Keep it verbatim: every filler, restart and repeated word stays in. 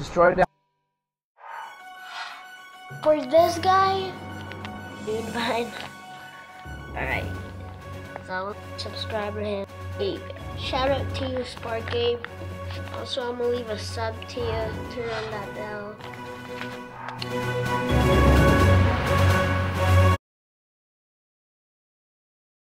destroy that. For this guy, dude, fine. Alright. So, subscriber him. Hey, shout out to you, Spark Gabe. Also, I'm gonna leave a sub to you. Turn on that bell.